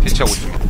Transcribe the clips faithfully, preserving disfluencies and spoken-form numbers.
대치하고 있습니다.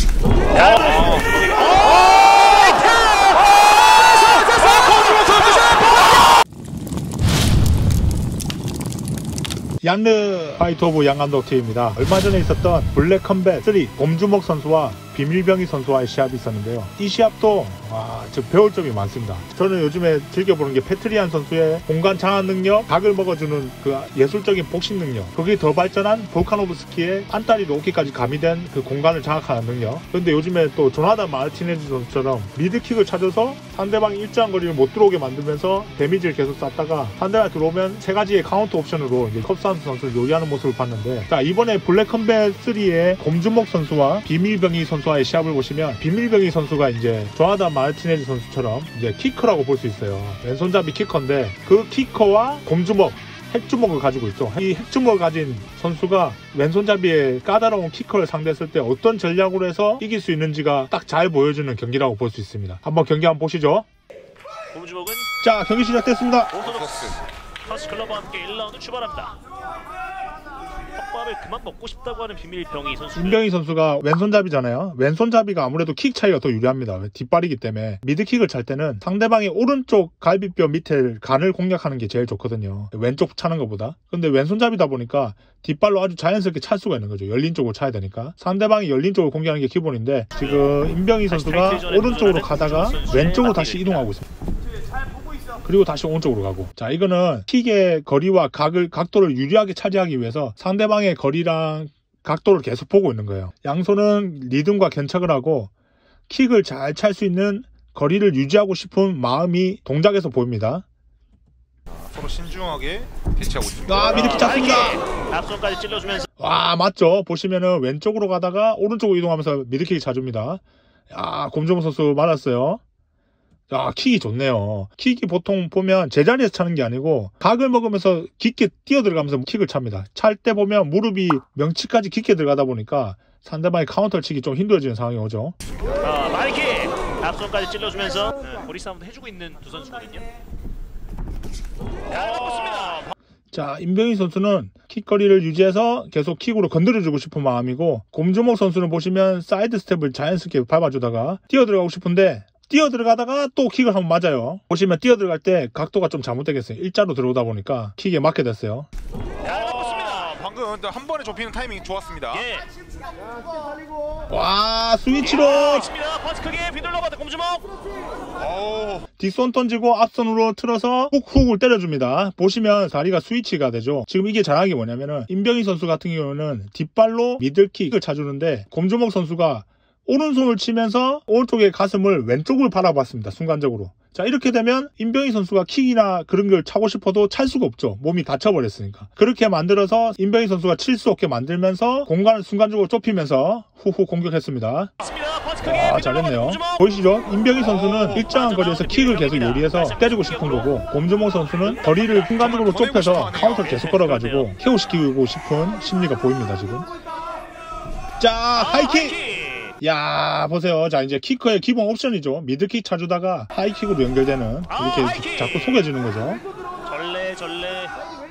양르 파이트 오브 양감독 팀입니다. 얼마 전에 있었던 블랙 컴뱃 삼 곰주먹 선수와 비밀병이 선수와의 시합이 있었는데요. 이 시합도 와, 저 배울 점이 많습니다. 저는 요즘에 즐겨보는 게 페트리안 선수의 공간 장악 능력, 각을 먹어주는 그 예술적인 복싱 능력, 거기에 더 발전한 볼카노브스키의 안다리 로키까지 가미된 그 공간을 장악하는 능력. 그런데 요즘에 또 조나단 마르티네즈 선수처럼 미드킥을 찾아서 상대방이 일정한 거리를 못 들어오게 만들면서 데미지를 계속 쌓다가 상대방이 들어오면 세 가지의 카운터 옵션으로 이제 컵스한스 선수를 요리하는 모습을 봤는데, 자 이번에 블랙 컴뱃 삼의 곰주먹 선수와 비밀병이 선수와의 시합을 보시면 비밀병이 선수가 이제 조나단 마르티네즈 선수처럼 이제 키커라고 볼 수 있어요. 왼손잡이 키커인데 그 키커와 곰주먹, 핵주먹을 가지고 있죠. 이 핵주먹을 가진 선수가 왼손잡이의 까다로운 키커를 상대했을 때 어떤 전략으로 해서 이길 수 있는지가 딱 잘 보여주는 경기라고 볼 수 있습니다. 한번 경기 한번 보시죠. 곰주먹은 자 경기 시작됐습니다. 오토독스 터스클럽과 함께 일 라운드 출발합니다. 컵밥을 그만 먹고 싶다고 하는 비밀병이 선수. 임병희 선수가 왼손잡이잖아요. 왼손잡이가 아무래도 킥 차이가 더 유리합니다. 뒷발이기 때문에 미드킥을 찰 때는 상대방의 오른쪽 갈비뼈 밑에 간을 공략하는 게 제일 좋거든요. 왼쪽 차는 것보다. 근데 왼손잡이다 보니까 뒷발로 아주 자연스럽게 찰 수가 있는 거죠. 열린 쪽으로 차야 되니까. 상대방이 열린 쪽을 공략하는 게 기본인데 지금 임병희 선수가 오른쪽으로 가다가 왼쪽으로 다시 이동하고 있습니다. 그리고 다시 오른쪽으로 가고. 자 이거는 킥의 거리와 각을 각도를 유리하게 차지하기 위해서 상대방의 거리랑 각도를 계속 보고 있는 거예요. 양손은 리듬과 견착을 하고 킥을 잘 찰 수 있는 거리를 유지하고 싶은 마음이 동작에서 보입니다. 서로 신중하게 대치하고 있습니다. 아 미드킥 잡습니다. 앞손까지 찔러주면서. 와 맞죠. 보시면은 왼쪽으로 가다가 오른쪽으로 이동하면서 미드킥 차줍니다. 야 곰주먹 선수 맞았어요. 아 킥이 좋네요. 킥이 보통 보면 제자리에서 차는 게 아니고 각을 먹으면서 깊게 뛰어 들어가면서 킥을 찹니다. 찰 때 보면 무릎이 명치까지 깊게 들어가다 보니까 상대방이 카운터를 치기 좀 힘들어지는 상황이 오죠. 아 마이킥 앞손까지 찔러주면서 네, 거리 싸움도 해주고 있는 두 선수거든요. 잘 맞붙습니다. 자 임병희 선수는 킥거리를 유지해서 계속 킥으로 건드려주고 싶은 마음이고, 곰주먹 선수는 보시면 사이드 스텝을 자연스럽게 밟아주다가 뛰어 들어가고 싶은데 뛰어 들어가다가 또 킥을 한번 맞아요. 보시면 뛰어 들어갈 때 각도가 좀 잘못되겠어요. 일자로 들어오다 보니까 킥에 맞게 됐어요. 잘 맞붙습니다. 방금 한 번에 좁히는 타이밍이 좋았습니다. 예. 와 스위치로 펀치 크게 휘둘러봤다 곰주먹. 뒷손 던지고 앞손으로 틀어서 훅훅을 때려줍니다. 보시면 다리가 스위치가 되죠. 지금 이게 잘하는 게 뭐냐면은 임병희 선수 같은 경우는 뒷발로 미들킥을 차주는데 곰주먹 선수가 오른손을 치면서 오른쪽의 가슴을 왼쪽을 바라봤습니다. 순간적으로. 자 이렇게 되면 임병희 선수가 킥이나 그런 걸 차고 싶어도 찰 수가 없죠. 몸이 다쳐버렸으니까. 그렇게 만들어서 임병희 선수가 칠 수 없게 만들면서 공간을 순간적으로 좁히면서 후후 공격했습니다. 와 잘했네요. 보이시죠? 임병희 선수는 일정한 거리에서 킥을 계속 요리해서 때리고 싶은 거고, 곰주먹 선수는 거리를 순간적으로 좁혀서 카운터를 계속 걸어가지고 케어시키고 싶은 심리가 보입니다. 지금. 자 하이킥! 야 보세요. 자 이제 키커의 기본 옵션이죠. 미드킥 차주다가 하이킥으로 연결되는, 이렇게 아, 자꾸 속여주는 거죠. 절레 절레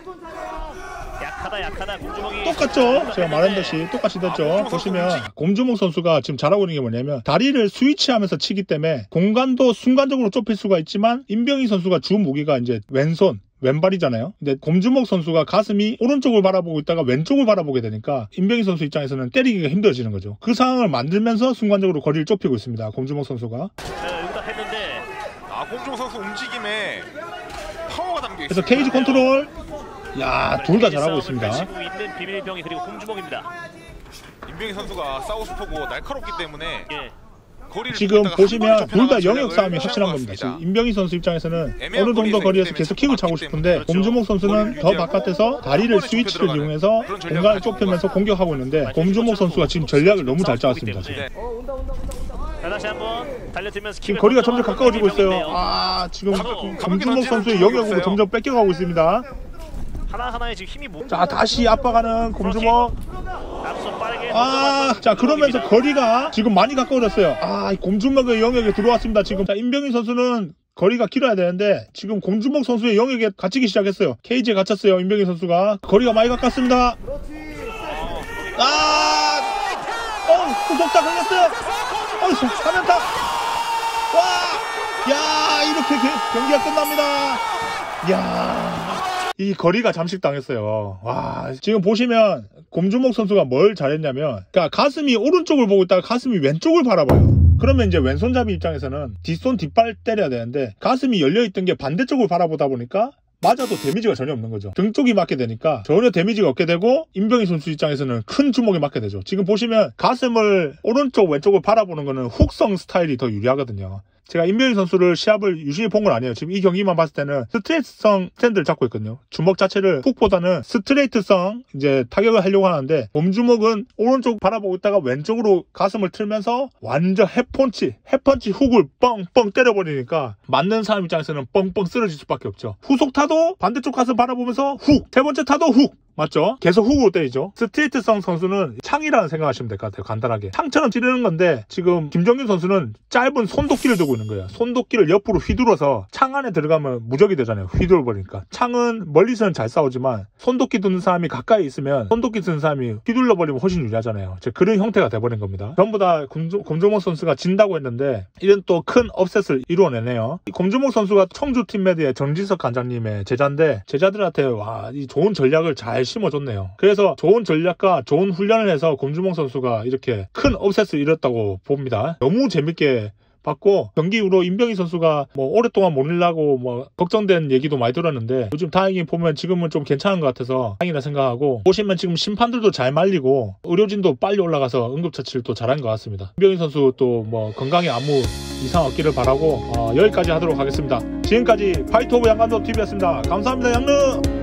약하다 약하다 곰주먹이 똑같죠. 제가 말한듯이 똑같이 됐죠. 아, 보시면 곰주먹 선수가 지금 잘하고 있는 게 뭐냐면 다리를 스위치하면서 치기 때문에 공간도 순간적으로 좁힐 수가 있지만, 임병희 선수가 주 무기가 이제 왼손 왼발이잖아요. 근데 곰주먹 선수가 가슴이 오른쪽을 바라보고 있다가 왼쪽을 바라보게 되니까 임병희 선수 입장에서는 때리기가 힘들어지는 거죠. 그 상황을 만들면서 순간적으로 거리를 좁히고 있습니다. 곰주먹 선수가. 네, 응답했는데 아 곰주먹 선수 움직임에 파워가 담겨 있어요. 그래서 케이지 컨트롤. 야 둘 다 잘하고 있습니다. 있는 비밀병이 그리고 곰주먹입니다. 임병희 선수가 싸우고 싶고 날카롭기 때문에 예. 지금 보시면 둘 다 영역 싸움이 확실한 겁니다. 지금 임병희 선수 입장에서는 어느 정도 거리에서 계속 킥을 차고 싶은데, 그렇죠. 곰주먹 선수는 더 바깥에서 다리를 스위치를 이용해서 공간을 좁히면서 공격하고 있는데, 곰주먹 선수가 지금 전략을 너무 잘 짜왔습니다. 지금. 다시 한번 달려들면서 지금 거리가 점점 가까워지고 있어요. 아 지금 곰주먹 선수의 영역으로 점점 뺏겨가고 있습니다. 하나하나에 지금 힘이 못. 자 다시 압박하는 곰주먹. 아, 자 그러면서 거리가 지금 많이 가까워졌어요. 아, 곰주먹의 영역에 들어왔습니다. 지금. 자 임병희 선수는 거리가 길어야 되는데 지금 곰주먹 선수의 영역에 갇히기 시작했어요. 케이지에 갇혔어요. 임병희 선수가. 거리가 많이 가깝습니다. 아, 어, 후속타 걸렸어요. 어이구, 사면타. 와, 야, 이렇게 게, 경기가 끝납니다. 야, 이 거리가 잠식당했어요. 와, 지금 보시면 곰주목 선수가 뭘 잘했냐면, 그러니까 가슴이 오른쪽을 보고 있다가 가슴이 왼쪽을 바라봐요. 그러면 이제 왼손잡이 입장에서는 뒷손 뒷발 때려야 되는데 가슴이 열려있던 게 반대쪽을 바라보다 보니까 맞아도 데미지가 전혀 없는 거죠. 등 쪽이 맞게 되니까 전혀 데미지가 없게 되고 임병희 선수 입장에서는 큰 주먹에 맞게 되죠. 지금 보시면 가슴을 오른쪽 왼쪽을 바라보는 거는 훅성 스타일이 더 유리하거든요. 제가 임병희 선수를 시합을 유심히 본 건 아니에요. 지금 이 경기만 봤을 때는 스트레이트성 스탠드를 잡고 있거든요. 주먹 자체를 훅보다는 스트레이트성 이제 타격을 하려고 하는데 곰주먹은 오른쪽 바라보고 있다가 왼쪽으로 가슴을 틀면서 완전 햇펀치, 햇펀치 훅을 뻥뻥 때려버리니까 맞는 사람 입장에서는 뻥뻥 쓰러질 수밖에 없죠. 후속 타도 반대쪽 가슴 바라보면서 훅, 세 번째 타도 훅. 맞죠? 계속 훅으로 때리죠. 스트레이트성 선수는 창이라는 생각하시면 될 것 같아요. 간단하게. 창처럼 찌르는 건데 지금 김정균 선수는 짧은 손도끼를 들고 있는 거예요. 손도끼를 옆으로 휘둘러서 창 안에 들어가면 무적이 되잖아요. 휘둘러버리니까. 창은 멀리서는 잘 싸우지만 손도끼 드는 사람이 가까이 있으면 손도끼 드는 사람이 휘둘러버리면 훨씬 유리하잖아요. 그런 형태가 돼버린 겁니다. 전부 다 곰주목 선수가 진다고 했는데 이런 또 큰 업셋을 이루어내네요. 곰주목 선수가 청주 팀메드의 정진석 관장님의 제자인데 제자들한테 와, 이 좋은 전략을 잘 심어줬네요. 그래서 좋은 전략과 좋은 훈련을 해서 곰주목 선수가 이렇게 큰 업셋을 이뤘다고 봅니다. 너무 재밌게 봤고 경기 이후로 임병희 선수가 뭐 오랫동안 못 일라고 뭐 걱정된 얘기도 많이 들었는데 요즘 다행히 보면 지금은 좀 괜찮은 것 같아서 다행이라 생각하고 보시면 지금 심판들도 잘 말리고 의료진도 빨리 올라가서 응급처치를 또 잘한 것 같습니다. 임병희 선수 또 뭐 건강에 아무 이상 없기를 바라고 어, 여기까지 하도록 하겠습니다. 지금까지 파이트 오브 양간도 티비였습니다. 감사합니다. 양릉.